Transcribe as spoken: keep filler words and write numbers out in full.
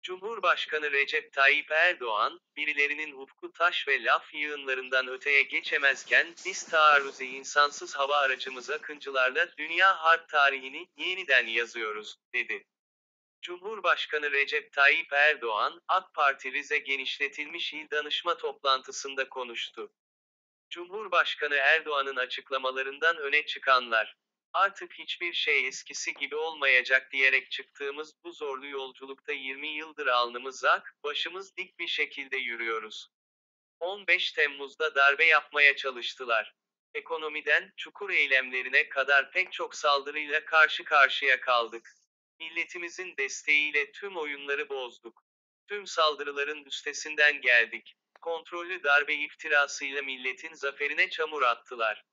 Cumhurbaşkanı Recep Tayyip Erdoğan, birilerinin Ufku Taş ve laf yığınlarından öteye geçemezken, biz taarruzi insansız hava aracımız Akıncılarla dünya harp tarihini yeniden yazıyoruz, dedi. Cumhurbaşkanı Recep Tayyip Erdoğan, AK Parti Rize Genişletilmiş İl Danışma toplantısında konuştu. Cumhurbaşkanı Erdoğan'ın açıklamalarından öne çıkanlar, "Artık hiçbir şey eskisi gibi olmayacak" diyerek çıktığımız bu zorlu yolculukta yirmi yıldır alnımız ak, başımız dik bir şekilde yürüyoruz. on beş Temmuz'da darbe yapmaya çalıştılar. Ekonomiden, çukur eylemlerine kadar pek çok saldırıyla karşı karşıya kaldık. Milletimizin desteğiyle tüm oyunları bozduk. Tüm saldırıların üstesinden geldik. Kontrollü darbe iftirasıyla milletin zaferine çamur attılar.